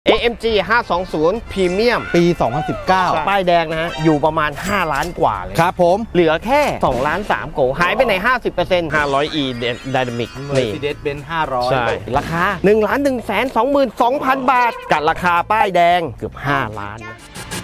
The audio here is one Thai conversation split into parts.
AMG 520 Premium ปี 2019 ป้ายแดงนะฮะอยู่ประมาณ5ล้านกว่าเลยครับผมเหลือแค่2ล้าน3โกหายไปไหน 50% 500e Dynamic นี่ Mercedes-Benz 500 ใช่ราคา1,122,000 บาทกับราคาป้ายแดงเกือบ5ล้านนะ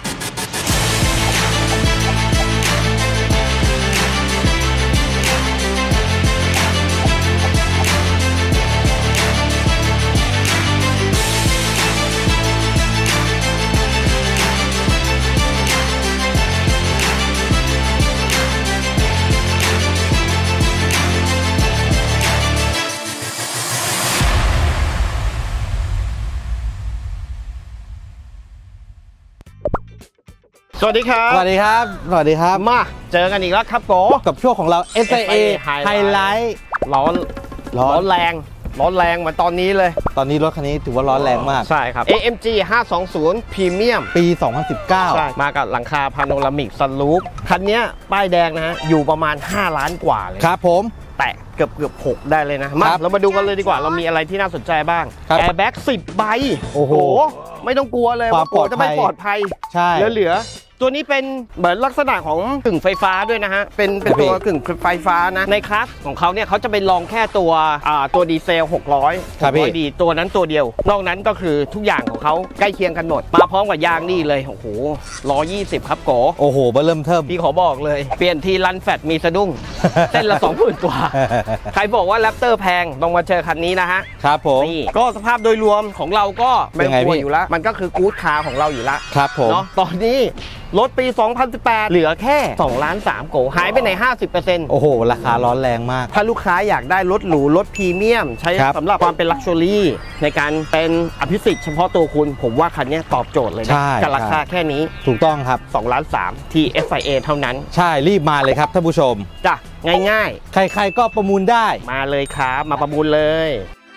สวัสดีครับสวัสดีครับสวัสดีครับมาเจอกันอีกแล้วครับโกกับช่วงของเรา SIA ไฮไลท์ร้อนแรงเหมือนตอนนี้เลยตอนนี้รถคันนี้ถือว่าร้อนแรงมากใช่ครับ AMG 520 Premium ปี 2019 ใช่มากับหลังคาพาโนรามิกซันรูฟคันนี้ป้ายแดงนะฮะอยู่ประมาณ5ล้านกว่าเลยครับผมแตะเกือบ6ได้เลยนะมาเรามาดูกันเลยดีกว่าเรามีอะไรที่น่าสนใจบ้างแอร์แบ็ก10ใบโอ้โหไม่ต้องกลัวเลยว่าโกจะไม่ปลอดภัยใช่เหลือตัวนี้เป็นเหมือนลักษณะของกึ่งไฟฟ้าด้วยนะฮะเป็นตัวกึ่งไฟฟ้านะในคลาสของเขาเนี่ยเขาจะไปลองแค่ตัวดีเซล600 ดีตัวนั้นตัวเดียวนอกนั้นก็คือทุกอย่างของเขาใกล้เคียงกันหมดมาพร้อมกับยางนี่เลยโอ้โห120ครับโกโอ้โหเริ่มเทิมพี่ขอบอกเลยเปลี่ยนทีรันแฟตมีสะดุ้งเส้นละ 20,000 กว่าใครบอกว่าแรปเตอร์แพงต้องมาเจอคันนี้นะฮะครับผมนี่ก็สภาพโดยรวมของเราก็ไม่กลัวอยู่แล้วมันก็คือกู๊ดคาร์ของเราอยู่แล้วครับผมเนาะตอนนี้รถปี 2018 เหลือแค่2ล้าน3โกหายไปไหน 50% โอ้โหราคาร้อนแรงมากถ้าลูกค้าอยากได้รถหรูรถพรีเมียมใช้สำหรับความเป็นลักชัวรี่ในการเป็นอภิสิทธิ์เฉพาะตัวคุณผมว่าคันนี้ตอบโจทย์เลยนะกับราคาแค่นี้ถูกต้องครับ 2ล้าน3ที่ SIA เท่านั้นใช่รีบมาเลยครับท่านผู้ชมจ้ะง่ายๆใครๆก็ประมูลได้มาเลยครับมาประมูลเลย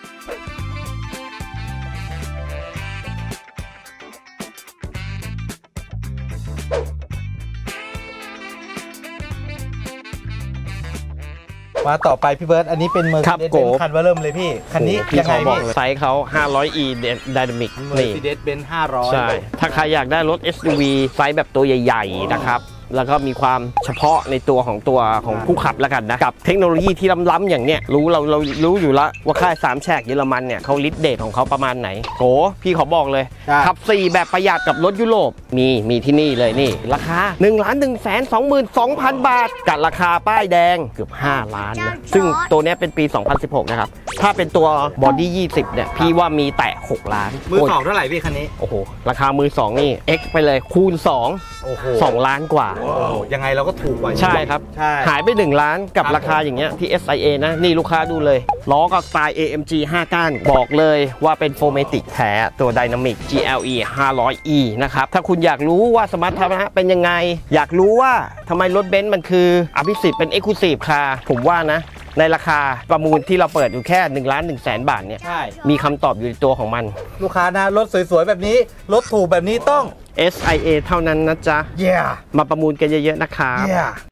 มาต่อไปพี่เบิร์ตอันนี้เป็น Mercedes-Benz คันว่าเริ่มเลยพี่คันนี้ยังไงพี่ไซส์เขา 500e Dynamic Mercedes-Benz 500 ใช่ถ้าใครอยากได้รถ SUV ไซส์แบบตัวใหญ่ๆนะครับแล้วก็มีความเฉพาะในตัวของผู้ขับแล้วกันนะกับเทคโนโลยีที่ล้ำๆอย่างเนี้ยเรารู้อยู่แล้วว่าค่าย3แฉกเยอรมันเนี่ยเขาลิสต์เดทของเขาประมาณไหนโหพี่เขาบอกเลยขับ4แบบประหยัดกับรถยุโรปมีที่นี่เลยนี่ราคา1,122,000 บาทกับราคาป้ายแดงเกือบ5ล้านนะซึ่งตัวนี้เป็นปี 2016 นะครับถ้าเป็นตัวบอดี้20เนี่ยพี่ว่ามีแตะ6ล้านมือ2เท่าไหร่พี่คันนี้โอ้โหราคามือ2นี่ X ไปเลยคูณ2โอ้โห2ล้านกว่ายังไงเราก็ถูกกว่าใช่ครับหายไป1ล้านกับราคาอย่างเงี้ยที่ SIA นะนี่ลูกค้าดูเลยล้อกับสไตล์ AMG 5 ก้านบอกเลยว่าเป็นโฟเมติกแท้ตัว Dynamic GLE 500e นะครับถ้าคุณอยากรู้ว่าสมรรถนะเป็นยังไงอยากรู้ว่าทำไมรถเบนซ์มันคืออภิสิทธิ์เป็น Exclusive Car ผมว่านะในราคาประมูลที่เราเปิดอยู่แค่1,100,000 บาทเนี่ยมีคำตอบอยู่ในตัวของมันลูกค้านะรถสวยๆแบบนี้รถถูกแบบนี้ต้อง SIA เท่านั้นนะจ๊ะ มาประมูลกันเยอะๆนะครับ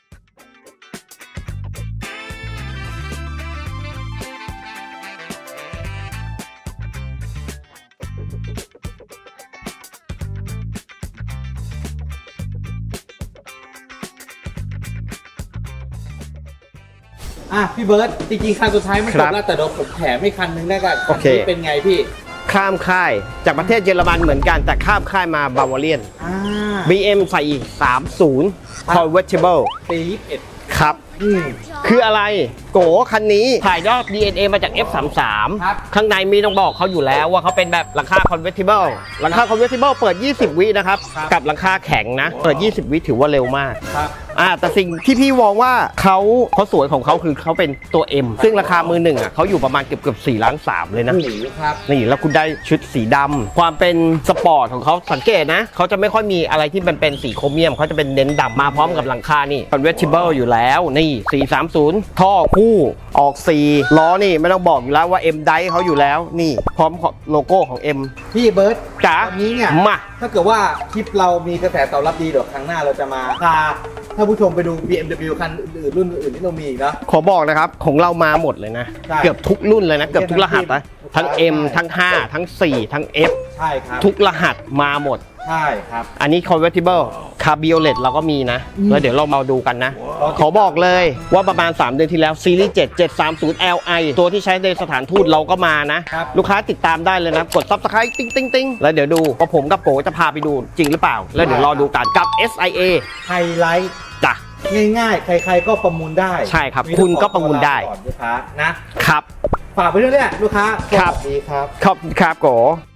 พี่เบิร์ตจริงๆคันสุดท้ายไม่จบแล้วแต่เดี๋ยวผมแถมให้คันนึงได้กันคันนี้เป็นไงพี่ข้ามค่ายจากประเทศเยอรมันเหมือนกันแต่ข้ามค่ายมาบาวาเรียน BM ใส่อีก30 Convertible ปี 21 ครับคืออะไรโกคันนี้ถ่ายยอด DNA มาจาก F33 ข้างในมีต้องบอกเขาอยู่แล้วว่าเขาเป็นแบบหลังคา Convertible หลังคา Convertible เปิด20 วินะครับกับหลังคาแข็งนะเปิด20 วิถือว่าเร็วมากแต่สิ่งที่พี่มองว่าเขาสวยของเขาคือเขาเป็นตัว M ซึ่งราคามือหนึ่งเขาอยู่ประมาณเกือบ4 ล้าน 3เลยนะนี่แล้วคุณได้ชุดสีดำความเป็นสปอร์ตของเขาสังเกตนะเขาจะไม่ค่อยมีอะไรที่มันเป็นสีโครเมียมเขาจะเป็นเน้นดำมาพร้อมกับหลังคานี่ Convertible อยู่แล้วนี่430ท่อคู่ออก4ล้อนี่ไม่ต้องบอกอยู่แล้วว่า M ไดเขาอยู่แล้วนี่พร้อมโลโก้ของ M พี่เบิร์ตจ๋านี้เนี่ยมาถ้าเกิดว่าคลิปเรามีกระแสตอบรับดีเดี๋ยวครั้งหน้าเราจะมาพาท่านผู้ชมไปดู BMW คันอื่นรุ่นอื่นที่เรามีอีกนะขอบอกนะครับของเรามาหมดเลยนะเกือบทุกรุ่นเลยนะเกือบทุกรหัสนะทั้ง M ทั้ง 5 ทั้ง 4 ทั้ง F ใช่ครับทุกรหัสมาหมดใช่ครับอันนี้ convertible cabriolet เราก็มีนะ แล้วเดี๋ยวเรามาดูกันนะ ขอบอกเลยว่าประมาณ 3 เดือนที่แล้วซีรีส์7 730 Li ตัวที่ใช้ในสถานทูตเราก็มานะครับลูกค้าติดตามได้เลยนะ กด subscribe ติ๊งติ๊งติ๊งแล้วเดี๋ยวดูว่าผมกับโกจะพาไปดูจริงหรือเปล่า แล้วเดี๋ยวรอดูกันกับ SIA ไฮไลท์จ้ะง่ายๆ ใครๆก็ประมูลได้ใช่ครับมีคุณก็ประมูลได้ก่อนลูกค้านะครับ ฝากไปด้วยเนี่ยลูกค้าครับสวัสดีครับขอบคุณครับโก